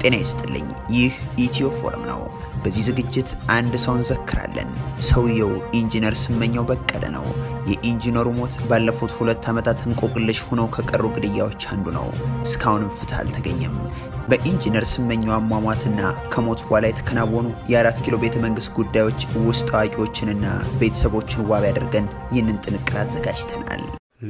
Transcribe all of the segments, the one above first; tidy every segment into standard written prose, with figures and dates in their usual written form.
ጤና ይስጥልኝ ይህ ኢትዮ ፎረም ነው በዚህ ዝግጅት አንድ ሰውን ዘክራለን ሰውየው ኢንጂነር ስመኘው በቀለ ነው የኢንጂነሩ ሞት ባለፉት 2 ዓመታት እንቆቅልሽ ሆኖ ከቀሩ ግድያዎች አንዱ ነው እስካሁንም ፍትህ አልተገኘም በኢንጂነር ስመኘው አሟሟትና ከሞት በኋላ የተከናወኑ የ4 ኪሎ ቤተ መንግሥት ጉዳዮች ውስጥ አዋቂዎችንና ቤተሰቦችን ዋቢ አድርገን ይህንን ጥንቅር አዘጋጅተናል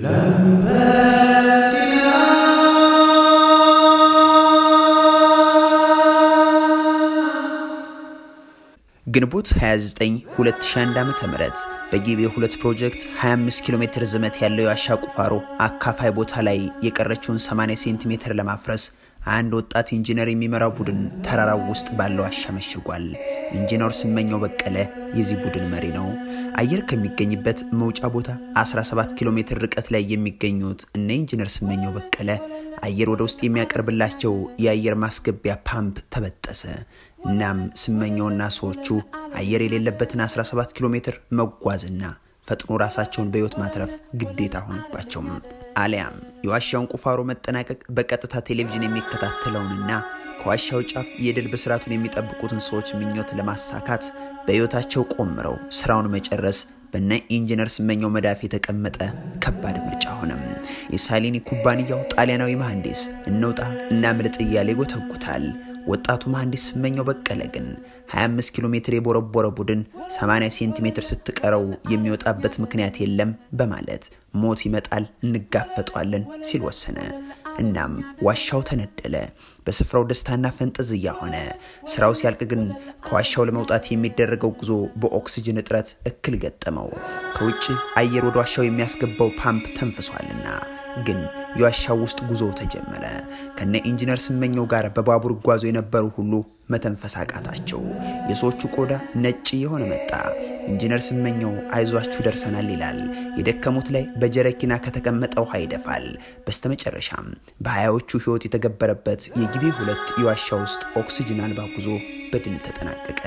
ግንቦት 29 2001 ዓመተ ምህረት በጊቤ 2 ፕሮጀክት 25 ኪሎ ሜትር ዝመት ያለው ያሻ ቁፋሮ አካፋይ ቦታ ላይ የቀረችውን 80 ሴንቲሜትር ለማፍረስ አንድ ወጣት ኢንጂነር የሚመራው ቡድን ተራራው ውስጥ ባለው ዋሻ መሽጓል ኢንጂነር ስመኘው በቀለ የዚህ ቡድን መሪ ነው አየር ከሚገኝበት መውጫ ቦታ 17 ኪሎ ሜትር ርቀት ላይ የሚገኙት እነ ኢንጂነር ስመኘው በቀለ አየር ወደ ውስጥ የሚያቀርብላቸው የአየር ማስገቢያ ፓምፕ ተበጠሰ እናም ስመኘውና ሰዎቹ አየር የሌለበትን 17 ኪሎ ሜትር መጓዝና ፈጥኖ ራሳቸውን በህይወት ማትረፍ ግዴታ ሆነባቸው አሊያም የዋሻውን ቁፋሮ መጠናቀቅ በቀጥታ ቴሌቪዥን የሚከታተለውንና ከዋሻው ጫፍ የድል በስራቱን የሚጠብቁትን ሰዎች ምኞት ለማሳካት በህይወታቸው ቆምረው ስራውን መጨረስ በእነ ኢንጂነር ስመኘው መዳፍ የተቀመጠ ከባድ ምርጫ ሆነ የሳሊኒ ኩባንያው ጣሊያናዊ መሐንዲስ እንውጣ እና ምልጥ እያለ ይጎተጉታል ወጣቱ መሐንዲስ ስመኘው በቀለ ግን 25 ኪሎ ሜትር የቦረቦረ ቡድን 80 ሴንቲሜትር ስትቀረው የሚወጣበት ምክንያት የለም በማለት ሞት ይመጣል እንጋፈጣለን ሲል ወሰነ እናም ዋሻው ተነደለ በስፍራው ደስታና ፈንጠዝያ ሆነ ስራው ሲያልቅ ግን ከዋሻው ለመውጣት የሚደረገው ጉዞ በኦክሲጅን እጥረት እክል ገጠመው ከውጭ አየር ወደ ዋሻው የሚያስገባው ፓምፕ ተንፍሷልና ግን የዋሻው ውስጥ ጉዞ ተጀመረ ከነ ኢንጂነር ስመኘው ጋር በባቡር ጓዞ የነበሩ ሁሉ መተንፈስ አቃታቸው የሶቹ ቆዳ ነጭ የሆነ መጣ ኢንጂነር ስመኘው አይዟችሁ ደርሰናል ይላል የደከሙት ላይ በጀረኪና ከተቀመጠው ሃይደፋል በስተመጨረሻም በሃያዎቹ ህይወት የተገበረበት የጊቤ 2 የዋሻ ውስጥ ኦክሲጅን አልባ ጉዞ በድል ተጠናቀቀ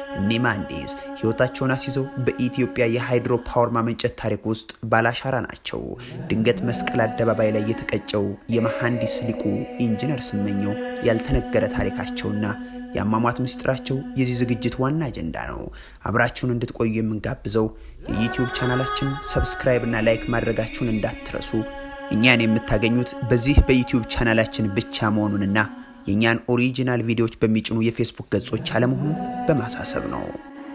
ኒማንዲስ ህይወታቸውን አስይዘው በኢትዮጵያ የሃይድሮ ፓወር ማመንጨት ታሪክ ውስጥ ባላሻራ ናቸው ድንገት መስቀል አደባባይ ላይ የተቀጨው የመሐንዲስ ሊቁ ኢንጂነር ስመኘው ያልተነገረ ታሪካቸውና የአሟሟት ምስጢራቸው የዚህ ዝግጅት ዋና አጀንዳ ነው አብራችሁን እንድትቆዩ የምንጋብዘው የዩቲዩብ ቻናላችን ሰብስክራይብ እና ላይክ ማድረጋችሁን እንዳትረሱ እኛን የምታገኙት በዚህ በዩቲዩብ ቻናላችን ብቻ መሆኑንና የኛን ኦሪጂናል ቪዲዮዎች በሚጭኑ የፌስቡክ ገጾች አለመሆኑን በማሳሰብ ነው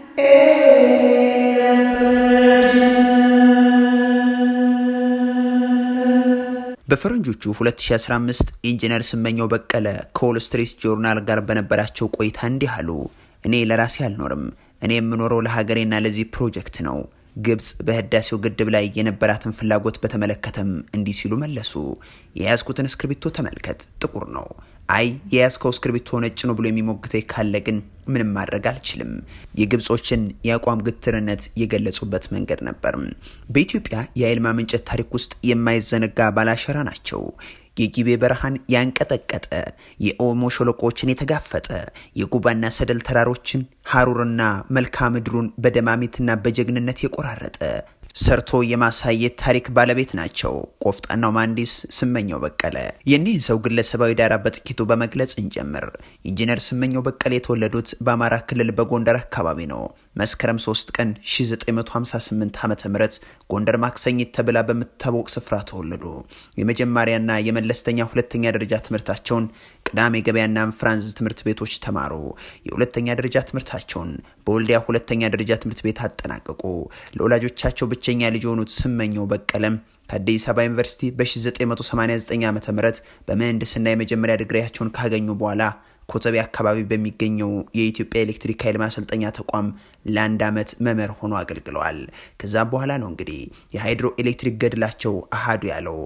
በፈረንጆቹ 2015 ኢንጂነር ስመኘው በቀለ ከዎል ስትሪት ጆርናል ጋር በነበራቸው ቆይታ እንዲህ አሉ እኔ ለራሴ አልኖርም እኔ የምኖረው ለሀገሬና ለዚህ ፕሮጀክት ነው ግብጽ በህዳሴው ግድብ ላይ የነበራትን ፍላጎት በተመለከተም እንዲህ ሲሉ መለሱ የያዝኩትን ስክሪፕቶ ተመልከት ጥቁር ነው አይ የያዝከው ስክሪፕቶ ነጭ ነው ብሎ የሚሞግተኝ ካለ ግን ምንም ማድረግ አልችልም የግብጾችን ያቋም ግትርነት የገለጹበት መንገድ ነበር በኢትዮጵያ የኃይል ማመንጨት ታሪክ ውስጥ የማይዘነጋ ባላሸራ ናቸው የጊቤ በረሃን ያንቀጠቀጠ የኦሞ ሸለቆችን የተጋፈጠ የጉባና ሰደል ተራሮችን ሃሩርና መልክዓ ምድሩን በደማሚትና በጀግንነት የቆራረጠ ሰርቶ የማሳየት ታሪክ ባለቤት ናቸው ቆፍጣናው መሐንዲስ ስመኘው በቀለ የኔን ሰው ግለሰባዊ ዳራ በጥቂቱ በመግለጽ እንጀምር ኢንጂነር ስመኘው በቀለ የተወለዱት በአማራ ክልል በጎንደር አካባቢ ነው መስከረም 3 ቀን 1958 ዓመተ ምህረት ጎንደር ማክሰኝት ተብላ በመታወቅ ስፍራ ተወለዱ የመጀመሪያና የመለስተኛ ሁለተኛ ደረጃ ትምህርታቸውን ቅዳሜ ገበያና ፍራንስ ትምህርት ቤቶች ተማሩ የሁለተኛ ደረጃ ትምህርታቸውን በወልዲያ ሁለተኛ ደረጃ ትምህርት ቤት አጠናቀቁ ለወላጆቻቸው ብቸኛ ልጅ ሆኑት ስመኘው በቀለም ከአዲስ አበባ ዩኒቨርሲቲ በ1989 ዓመተ ምህረት በመህንድስና የመጀመሪያ ዲግሪያቸውን ካገኙ በኋላ ኮተቤ አካባቢ በሚገኘው የኢትዮጵያ ኤሌክትሪክ ኃይል ማሰልጠኛ ተቋም ለአንድ ዓመት መምህር ሆኖ አገልግለዋል ከዛ በኋላ ነው እንግዲህ የሃይድሮ ኤሌክትሪክ ገድላቸው አሃዱ ያለው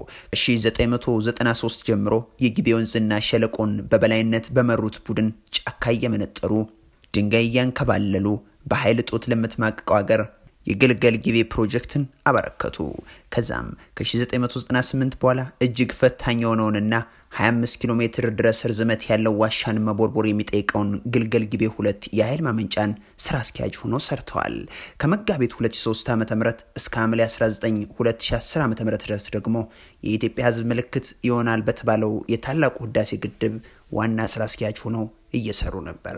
1993 ጀምሮ የጊቤ ወንዝና ሸለቆን በበላይነት በመሩት ቡድን ጫካ የመነጠሩ ድንጋይ ያንከባለሉ በኃይል ጦት ለምትማቀቀው ሀገር የግልገል ጊቤ ፕሮጀክትን አበረከቱ ከዛም ከ1998 በኋላ እጅግ ፈታኝ የሆነውንና 25 ኪሎ ሜትር ድረስ ርዝመት ያለው ዋሻን መቦርቦር የሚጠይቀውን ግልገል ጊቤ 2 የኃይል ማመንጫን ስራ አስኪያጅ ሆኖ ሰርተዋል ከመጋቢት 2003 ዓ.ም እስከ ሐምሌ 19 2010 ዓ.ም ድረስ ደግሞ የኢትዮጵያ ህዝብ ምልክት ይሆናል በተባለው የታላቁ ህዳሴ ግድብ ዋና ስራ አስኪያጅ ሆነው እየሰሩ ነበር።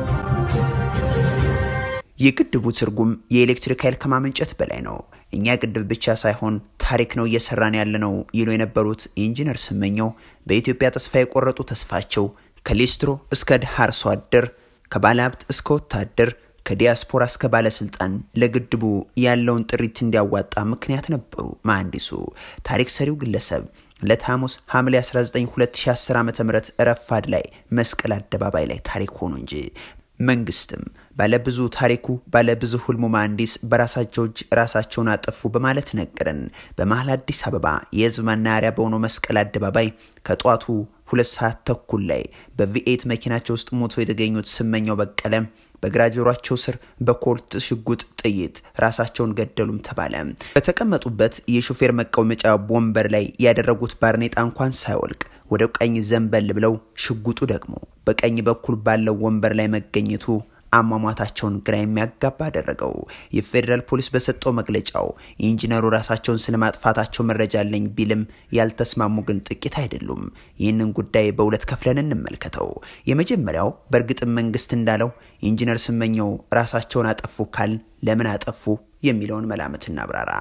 የግድቡ ትርጉም የኤሌክትሪክ ኃይል ከማመንጨት በላይ ነው። እኛ ግድብ ብቻ ሳይሆን ታሪክ ነው እየሰራን ያለነው ይሉ የነበሩት ኢንጂነር ስመኘው በኢትዮጵያ ተስፋ የቆረጡ ተስፋቸው ከሊስትሮ እስከ ድሃ አርሶ አደር፣ ከባለሀብት እስከ ወታደር፣ ከዲያስፖራ እስከ ባለስልጣን ለግድቡ ያለውን ጥሪት እንዲያዋጣ ምክንያት ነበሩ። መሐንዲሱ ታሪክ ሰሪው ግለሰብ ለታሙስ ሐምሌ 19 2010 ዓ.ም ረፋድ ላይ መስቀል አደባባይ ላይ ታሪክ ሆኖ እንጂ መንግስትም ባለብዙ ታሪኩ ባለብዙ ሁልሙ መሐንዲስ በራሳቸው እጅ ራሳቸውን አጠፉ በማለት ነገረን። በመሃል አዲስ አበባ የህዝብ መናኸሪያ በሆነው መስቀል አደባባይ ከጧቱ 2 ሰዓት ተኩል ላይ በቪኤት መኪናቸው ውስጥ ሞቶ የተገኙት ስመኘው በቀለ በግራጆራቸው ስር በኮልት ሽጉጥ ጥይት ራሳቸውን ገደሉም ተባለ። በተቀመጡበት የሹፌር መቀመጫ ወንበር ላይ ያደረጉት ባርኔጣ እንኳን ሳይወልቅ ወደ ቀኝ ዘንበል ብለው ሽጉጡ ደግሞ በቀኝ በኩል ባለው ወንበር ላይ መገኘቱ አሟሟታቸውን ግራ የሚያጋባ አደረገው። የፌደራል ፖሊስ በሰጠው መግለጫው ኢንጂነሩ ራሳቸውን ስለማጥፋታቸው መረጃ አለኝ ቢልም ያልተስማሙ ግን ጥቂት አይደሉም። ይህንን ጉዳይ በሁለት ከፍለን እንመልከተው። የመጀመሪያው በእርግጥም መንግስት እንዳለው ኢንጂነር ስመኘው ራሳቸውን አጠፉ ካል ለምን አጠፉ የሚለውን መላምት እናብራራ።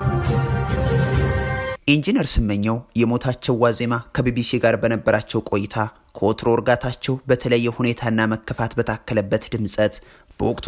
ኢንጂነር ስመኘው የሞታቸው ዋዜማ ከቢቢሲ ጋር በነበራቸው ቆይታ ከወትሮ እርጋታቸው በተለየ ሁኔታና መከፋት በታከለበት ድምጸት በወቅቱ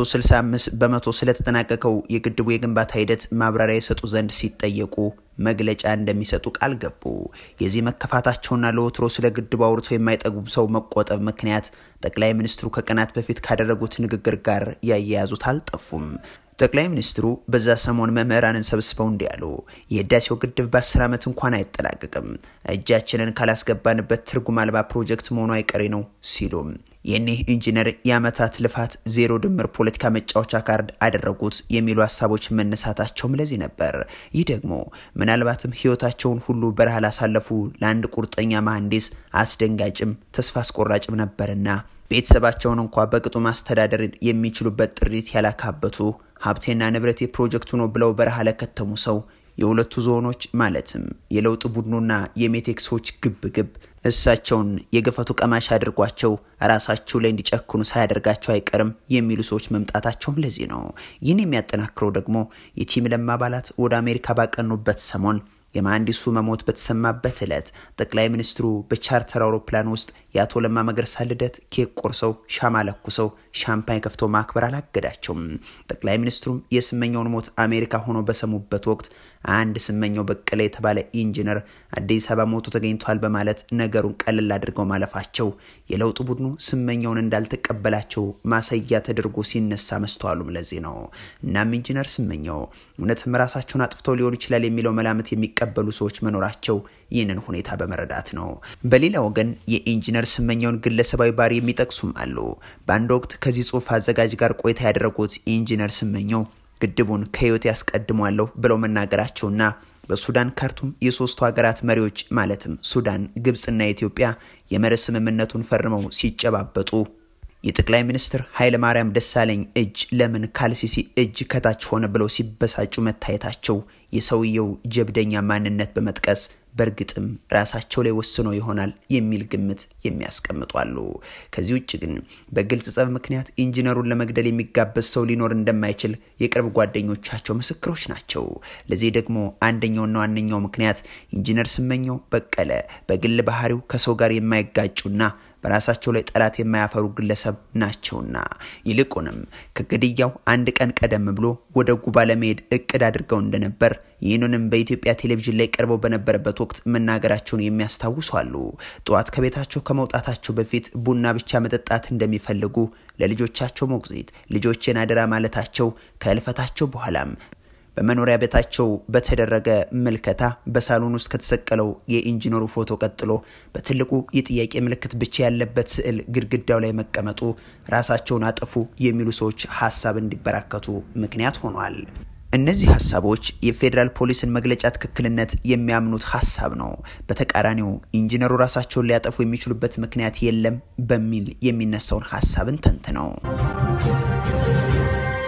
65% ስለተጠናቀቀው የግድቡ የግንባታ ሂደት ማብራሪያ የሰጡ ዘንድ ሲጠየቁ መግለጫ እንደሚሰጡ ቃል ገቡ። የዚህ መከፋታቸውና ለወትሮ ስለ ግድቡ አውርተው የማይጠግቡ ሰው መቆጠብ ምክንያት ጠቅላይ ሚኒስትሩ ከቀናት በፊት ካደረጉት ንግግር ጋር ያያያዙት አልጠፉም። ጠቅላይ ሚኒስትሩ በዛ ሰሞን መምህራንን ሰብስበው እንዲያሉ የህዳሴው ግድብ በ10 ዓመት እንኳን አይጠናቀቅም፣ እጃችንን ካላስገባንበት ትርጉም አልባ ፕሮጀክት መሆኑ አይቀሬ ነው ሲሉ የኔ ኢንጂነር የአመታት ልፋት ዜሮ ድምር ፖለቲካ መጫወቻ ካርድ አደረጉት የሚሉ ሐሳቦች መነሳታቸውም ለዚህ ነበር። ይህ ደግሞ ምናልባትም ህይወታቸውን ሁሉ በረሃ ላሳለፉ ለአንድ ቁርጠኛ መሐንዲስ አስደንጋጭም ተስፋ አስቆራጭም ነበርና ቤተሰባቸውን እንኳን በቅጡ ማስተዳደር የሚችሉበት ጥሪት ያላካበቱ ሀብቴና ንብረቴ ፕሮጀክቱ ነው ብለው በረሃ ለከተሙ ሰው የሁለቱ ዞኖች ማለትም የለውጥ ቡድኑና የሜቴክሶች ግብግብ እሳቸውን የገፈቱ ቀማሽ አድርጓቸው ራሳቸው ላይ እንዲጨክኑ ሳያደርጋቸው አይቀርም የሚሉ ሰዎች መምጣታቸውም ለዚህ ነው። ይህን የሚያጠናክረው ደግሞ የቲም ለማ አባላት ወደ አሜሪካ ባቀኑበት ሰሞን የመሐንዲሱ መሞት በተሰማበት ዕለት ጠቅላይ ሚኒስትሩ በቻርተር አውሮፕላን ውስጥ ያቶ ለማ መገርሳ ልደት ኬክ ቆርሰው ሻማ ለኩሰው ሻምፓኝ ከፍተው ማክበር አላገዳቸውም። ጠቅላይ ሚኒስትሩም የስመኘውን ሞት አሜሪካ ሆኖ በሰሙበት ወቅት አንድ ስመኘው በቀለ የተባለ ኢንጂነር አዲስ አበባ ሞቶ ተገኝቷል በማለት ነገሩን ቀለል አድርገው ማለፋቸው የለውጥ ቡድኑ ስመኘውን እንዳልተቀበላቸው ማሳያ ተደርጎ ሲነሳ መስተዋሉም ለዚህ ነው። እናም ኢንጂነር ስመኘው እውነትም ራሳቸውን አጥፍተው ሊሆን ይችላል የሚለው መላምት የሚቀበሉ ሰዎች መኖራቸው ይህንን ሁኔታ በመረዳት ነው። በሌላ ወገን የኢንጂነር ስመኘውን ግለሰባዊ ባህሪ የሚጠቅሱም አሉ። በአንድ ወቅት ከዚህ ጽሑፍ አዘጋጅ ጋር ቆይታ ያደረጉት ኢንጂነር ስመኘው ግድቡን ከህይወት ያስቀድሟለሁ ብለው መናገራቸውና በሱዳን ካርቱም የሶስቱ ሀገራት መሪዎች ማለትም ሱዳን፣ ግብጽና ኢትዮጵያ የመርህ ስምምነቱን ፈርመው ሲጨባበጡ የጠቅላይ ሚኒስትር ኃይለ ማርያም ደሳለኝ እጅ ለምን ካልሲሲ እጅ ከታች ሆነ ብለው ሲበሳጩ መታየታቸው የሰውየው ጀብደኛ ማንነት በመጥቀስ በርግጥም ራሳቸው ላይ ወስኖ ይሆናል የሚል ግምት የሚያስቀምጧሉ። ከዚህ ውጭ ግን በግልጽ ጸብ ምክንያት ኢንጂነሩን ለመግደል የሚጋበዝ ሰው ሊኖር እንደማይችል የቅርብ ጓደኞቻቸው ምስክሮች ናቸው። ለዚህ ደግሞ አንደኛውና ዋነኛው ምክንያት ኢንጂነር ስመኘው በቀለ በግል ባህሪው ከሰው ጋር የማይጋጩና በራሳቸው ላይ ጠላት የማያፈሩ ግለሰብ ናቸውና ይልቁንም ከግድያው አንድ ቀን ቀደም ብሎ ወደ ጉባ ለመሄድ እቅድ አድርገው እንደነበር ይህንንም በኢትዮጵያ ቴሌቪዥን ላይ ቀርበው በነበረበት ወቅት መናገራቸውን የሚያስታውሱ አሉ። ጧት ከቤታቸው ከመውጣታቸው በፊት ቡና ብቻ መጠጣት እንደሚፈልጉ ለልጆቻቸው ሞግዚት ልጆቼን አደራ ማለታቸው ከልፈታቸው በኋላም በመኖሪያ ቤታቸው በተደረገ መልከታ በሳሎን ውስጥ ከተሰቀለው የኢንጂነሩ ፎቶ ቀጥሎ በትልቁ የጥያቄ ምልክት ብቻ ያለበት ስዕል ግድግዳው ላይ መቀመጡ ራሳቸውን አጠፉ የሚሉ ሰዎች ሐሳብ እንዲበራከቱ ምክንያት ሆኗል። እነዚህ ሐሳቦች የፌደራል ፖሊስን መግለጫ ትክክልነት የሚያምኑት ሐሳብ ነው። በተቃራኒው ኢንጂነሩ ራሳቸውን ሊያጠፉ የሚችሉበት ምክንያት የለም በሚል የሚነሳውን ሐሳብን ተንትነው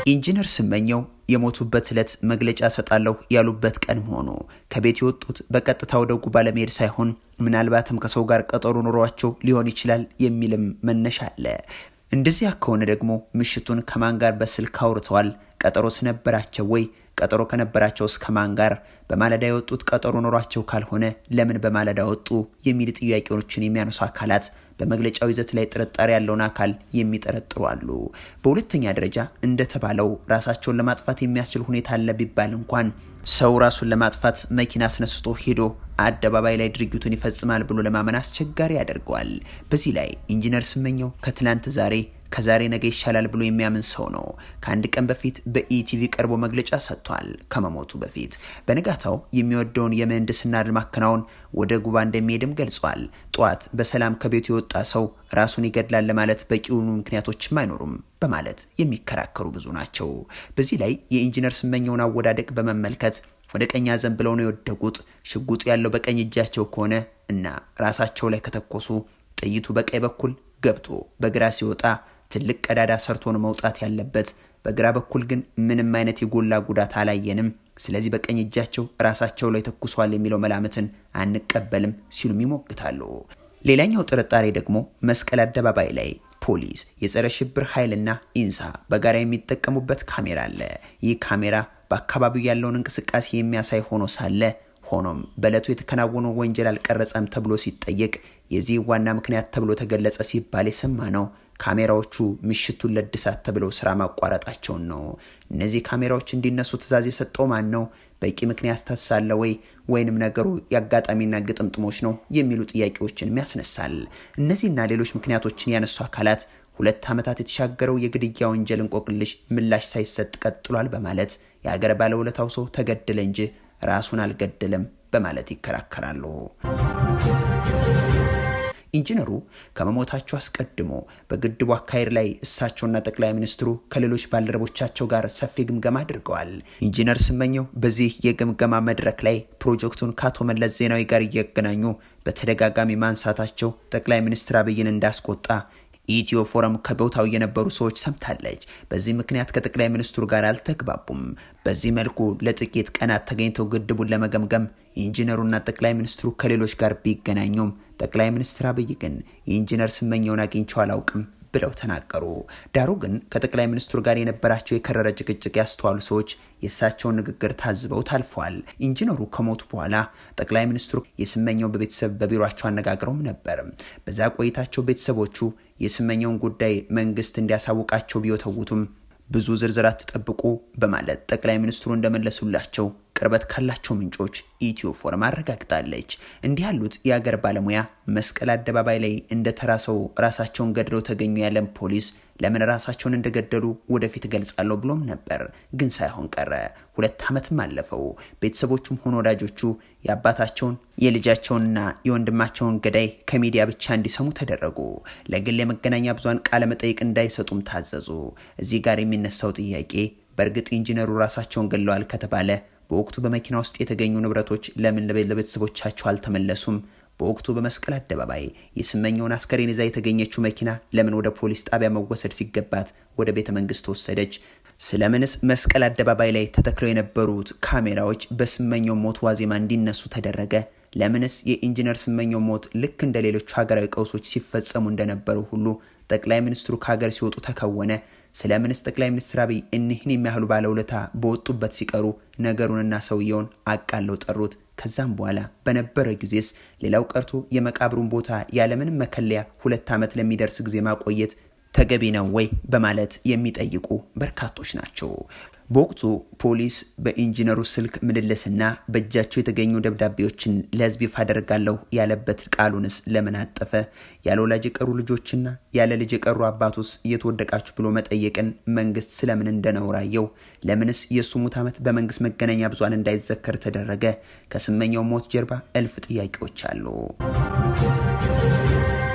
ኢንጂነር ስመኘው የሞቱበት ዕለት መግለጫ ሰጣለሁ ያሉበት ቀን ሆኖ ከቤት የወጡት በቀጥታ ወደ ጉባ ለመሄድ ሳይሆን ምናልባትም ከሰው ጋር ቀጠሮ ኖሯቸው ሊሆን ይችላል የሚልም መነሻ አለ። እንደዚያ ከሆነ ደግሞ ምሽቱን ከማን ጋር በስልክ አውርተዋል? ቀጠሮስ ነበራቸው ወይ? ቀጠሮ ከነበራቸው እስከማን ጋር? በማለዳ የወጡት ቀጠሮ ኖሯቸው ካልሆነ ለምን በማለዳ ወጡ? የሚል ጥያቄዎችን የሚያነሱ አካላት በመግለጫው ይዘት ላይ ጥርጣሬ ያለውን አካል የሚጠረጥሩ አሉ። በሁለተኛ ደረጃ እንደተባለው ራሳቸውን ለማጥፋት የሚያስችል ሁኔታ አለ ቢባል እንኳን ሰው ራሱን ለማጥፋት መኪና አስነስቶ ሄዶ አደባባይ ላይ ድርጊቱን ይፈጽማል ብሎ ለማመን አስቸጋሪ ያደርገዋል። በዚህ ላይ ኢንጂነር ስመኘው ከትላንት ዛሬ ከዛሬ ነገ ይሻላል ብሎ የሚያምን ሰው ነው። ከአንድ ቀን በፊት በኢቲቪ ቀርቦ መግለጫ ሰጥቷል። ከመሞቱ በፊት በነጋታው የሚወደውን የምህንድስና ማከናወን ወደ ጉባ እንደሚሄድም ገልጿል። ጧት በሰላም ከቤቱ የወጣ ሰው ራሱን ይገድላል ለማለት በቂውኑ ምክንያቶችም አይኖሩም በማለት የሚከራከሩ ብዙ ናቸው። በዚህ ላይ የኢንጂነር ስመኘውን አወዳደቅ በመመልከት ወደ ቀኝ ዘንብለው ነው የወደቁት። ሽጉጡ ያለው በቀኝ እጃቸው ከሆነ እና ራሳቸው ላይ ከተኮሱ ጥይቱ በቀኝ በኩል ገብቶ በግራ ሲወጣ ትልቅ ቀዳዳ ሰርቶ ነው መውጣት ያለበት። በግራ በኩል ግን ምንም አይነት የጎላ ጉዳት አላየንም። ስለዚህ በቀኝ እጃቸው ራሳቸው ላይ ተኩሷል የሚለው መላምትን አንቀበልም ሲሉም ይሞግታሉ። ሌላኛው ጥርጣሬ ደግሞ መስቀል አደባባይ ላይ ፖሊስ፣ የጸረ ሽብር ኃይልና ኢንሳ በጋራ የሚጠቀሙበት ካሜራ አለ። ይህ ካሜራ በአካባቢው ያለውን እንቅስቃሴ የሚያሳይ ሆኖ ሳለ ሆኖም በለቱ የተከናወነው ወንጀል አልቀረጸም ተብሎ ሲጠየቅ የዚህ ዋና ምክንያት ተብሎ ተገለጸ ሲባል የሰማነው ካሜራዎቹ ምሽቱን ለድሳት ተብለው ስራ ማቋረጣቸውን ነው። እነዚህ ካሜራዎች እንዲነሱ ትዕዛዝ የሰጠው ማን ነው? በቂ ምክንያት ተሳለ ወይ ወይንም ነገሩ ያጋጣሚና ግጥምጥሞች ነው የሚሉ ጥያቄዎችን ያስነሳል። እነዚህና ሌሎች ምክንያቶችን ያነሱ አካላት 2 ዓመታት የተሻገረው የግድያ ወንጀል እንቆቅልሽ ምላሽ ሳይሰጥ ቀጥሏል በማለት የሀገር ባለውለታው ሰው ተገደለ እንጂ ራሱን አልገደለም በማለት ይከራከራሉ። ኢንጂነሩ ከመሞታቸው አስቀድሞ በግድቡ አካሄድ ላይ እሳቸውና ጠቅላይ ሚኒስትሩ ከሌሎች ባልደረቦቻቸው ጋር ሰፊ ግምገማ አድርገዋል። ኢንጂነር ስመኘው በዚህ የግምገማ መድረክ ላይ ፕሮጀክቱን ከአቶ መለስ ዜናዊ ጋር እያገናኙ በተደጋጋሚ ማንሳታቸው ጠቅላይ ሚኒስትር አብይን እንዳስቆጣ ኢትዮ ፎረም ከቦታው የነበሩ ሰዎች ሰምታለች። በዚህ ምክንያት ከጠቅላይ ሚኒስትሩ ጋር አልተግባቡም። በዚህ መልኩ ለጥቂት ቀናት ተገኝተው ግድቡን ለመገምገም ኢንጂነሩና ጠቅላይ ሚኒስትሩ ከሌሎች ጋር ቢገናኙም ጠቅላይ ሚኒስትር አብይ ግን ኢንጂነር ስመኘውን አግኝቸው አላውቅም ብለው ተናገሩ። ዳሩ ግን ከጠቅላይ ሚኒስትሩ ጋር የነበራቸው የከረረ ጭቅጭቅ ያስተዋሉ ሰዎች የእሳቸውን ንግግር ታዝበው ታልፈዋል። ኢንጂነሩ ከሞቱ በኋላ ጠቅላይ ሚኒስትሩ የስመኘው በቤተሰብ በቢሮአቸው አነጋግረው ነበር። በዛ ቆይታቸው ቤተሰቦቹ የስመኘውን ጉዳይ መንግሥት እንዲያሳውቃቸው ቢወተውቱም ብዙ ዝርዝር አትጠብቁ በማለት ጠቅላይ ሚኒስትሩ እንደመለሱላቸው ቅርበት ካላቸው ምንጮች ኢትዮ ፎረም አረጋግጣለች። እንዲህ ያሉት የሀገር ባለሙያ መስቀል አደባባይ ላይ እንደተራሰው ራሳቸውን ገድለው ተገኙ ያለም ፖሊስ ለምን ራሳቸውን እንደገደሉ ወደፊት ገልጻለሁ ብሎም ነበር። ግን ሳይሆን ቀረ። 2 ዓመትም አለፈው። ቤተሰቦቹም ሆነ ወዳጆቹ የአባታቸውን የልጃቸውንና የወንድማቸውን ገዳይ ከሚዲያ ብቻ እንዲሰሙ ተደረጉ። ለግል የመገናኛ ብዙሃን ቃለ መጠይቅ እንዳይሰጡም ታዘዙ። እዚህ ጋር የሚነሳው ጥያቄ በእርግጥ ኢንጂነሩ ራሳቸውን ገድለዋል ከተባለ በወቅቱ በመኪና ውስጥ የተገኙ ንብረቶች ለምን ለቤተሰቦቻቸው አልተመለሱም? በወቅቱ በመስቀል አደባባይ የስመኘውን አስከሬን ይዛ የተገኘችው መኪና ለምን ወደ ፖሊስ ጣቢያ መወሰድ ሲገባት ወደ ቤተ መንግስት ተወሰደች? ስለምንስ መስቀል አደባባይ ላይ ተተክለው የነበሩት ካሜራዎች በስመኘው ሞት ዋዜማ እንዲነሱ ተደረገ? ለምንስ የኢንጂነር ስመኘው ሞት ልክ እንደ ሌሎች ሀገራዊ ቀውሶች ሲፈጸሙ እንደነበሩ ሁሉ ጠቅላይ ሚኒስትሩ ከሀገር ሲወጡ ተከወነ? ስለምንስ ጠቅላይ ሚኒስትር አብይ እነህን የሚያህሉ ባለውለታ በወጡበት ሲቀሩ ነገሩንና ሰውየውን አቃለው ጠሩት? ከዛም በኋላ በነበረ ጊዜስ ሌላው ቀርቶ የመቃብሩን ቦታ ያለምንም መከለያ 2 ዓመት ለሚደርስ ጊዜ ማቆየት ተገቢ ነው ወይ በማለት የሚጠይቁ በርካቶች ናቸው። በወቅቱ ፖሊስ በኢንጂነሩ ስልክ ምልልስና በእጃቸው የተገኙ ደብዳቤዎችን ለህዝብ ይፋ አደርጋለሁ ያለበት ቃሉንስ ለምን አጠፈ? ያለ ወላጅ የቀሩ ልጆችና ያለ ልጅ የቀሩ አባቱስ እየተወደቃችሁ ብሎ መጠየቅን መንግስት ስለምን እንደነውራየው? ለምንስ የሱ ሙት ዓመት በመንግስት መገናኛ ብዙሃን እንዳይዘከር ተደረገ? ከስመኘው ሞት ጀርባ እልፍ ጥያቄዎች አሉ።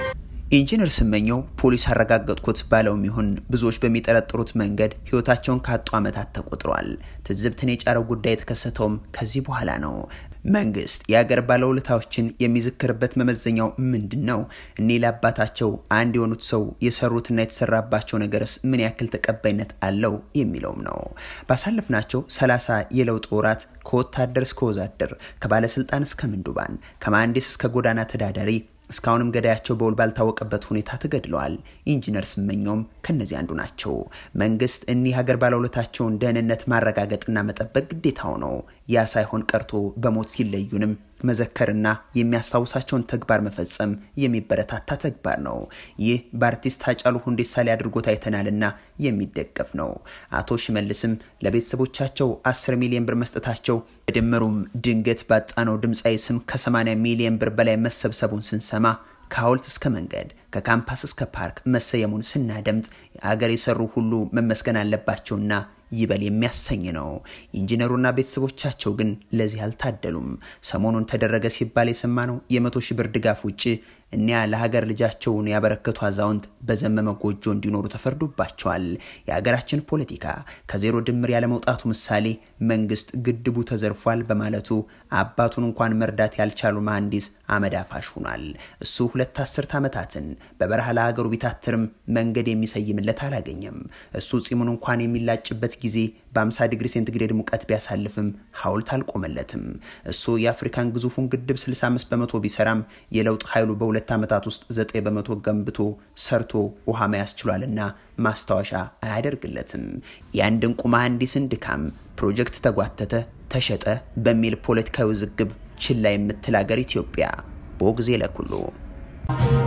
ኢንጂነር ስመኘው ፖሊስ አረጋግጥኩት ባለውም ይሁን ብዙዎች በሚጠረጥሩት መንገድ ህይወታቸውን ካጡ አመታት ተቆጥሯል። ትዝብትን የጫረው ጉዳይ የተከሰተውም ከዚህ በኋላ ነው። መንግስት የሀገር ባለውለታዎችን የሚዝክርበት መመዘኛው ምንድነው? እኔ ለአባታቸው አንድ የሆኑት ሰው የሰሩትና የተሰራባቸው ነገርስ ምን ያክል ተቀባይነት አለው የሚለውም ነው። ባሳለፍናቸው 30 የለውጥ ወራት ከወታደር እስከ ወዛደር፣ ከባለስልጣን እስከ ምንዱባን፣ ከመሐንዲስ እስከ ጎዳና ተዳዳሪ እስካሁንም ገዳያቸው በውል ባልታወቀበት ሁኔታ ተገድለዋል። ኢንጂነር ስመኘውም ከነዚህ አንዱ ናቸው። መንግስት እኒህ ሀገር ባለውለታቸውን ደህንነት ማረጋገጥና መጠበቅ ግዴታው ነው። ያ ሳይሆን ቀርቶ በሞት ሲለዩንም መዘከርና የሚያስታውሳቸውን ተግባር መፈጸም የሚበረታታ ተግባር ነው። ይህ በአርቲስት ሃጫሉ ሁንዴሳ ላይ አድርጎት አይተናልና የሚደገፍ ነው። አቶ ሽመልስም ለቤተሰቦቻቸው 10 ሚሊዮን ብር መስጠታቸው በድምሩም ድንገት ባጣነው ድምጻዊ ስም ከ80 ሚሊዮን ብር በላይ መሰብሰቡን ስንሰማ ከሐውልት እስከ መንገድ ከካምፓስ እስከ ፓርክ መሰየሙን ስናደምጥ የሀገር የሰሩ ሁሉ መመስገን አለባቸውና ይበል የሚያሰኝ ነው። ኢንጂነሩና ቤተሰቦቻቸው ግን ለዚህ አልታደሉም። ሰሞኑን ተደረገ ሲባል የሰማነው የ100,000 ብር ድጋፍ ውጪ እኒያ ለሀገር ልጃቸውን ያበረከቱ አዛውንት በዘመመ ጎጆ እንዲኖሩ ተፈርዶባቸዋል። የሀገራችን ፖለቲካ ከዜሮ ድምር ያለ መውጣቱ ምሳሌ መንግስት ግድቡ ተዘርፏል በማለቱ አባቱን እንኳን መርዳት ያልቻሉ መሐንዲስ አመዳፋሽ ሆኗል። እሱ 2 አስርት ዓመታትን በበረሃ ለሀገሩ ቢታትርም መንገድ የሚሰይምለት አላገኘም። እሱ ጺሙን እንኳን የሚላጭበት ጊዜ በ50 ዲግሪ ሴንቲግሬድ ሙቀት ቢያሳልፍም ሐውልት አልቆመለትም። እሱ የአፍሪካን ግዙፉን ግድብ 65% ቢሰራም የለውጥ ኃይሉ በ2 ዓመታት ውስጥ 9% ገንብቶ ሰርቶ ውሃ ማያስችሏልና ማስታወሻ አያደርግለትም። ያን ድንቁ መሐንዲስን ድካም ፕሮጀክት ተጓተተ ተሸጠ በሚል ፖለቲካዊ ውዝግብ ችላ የምትል ሀገር ኢትዮጵያ ቦግዜ ለኩሉ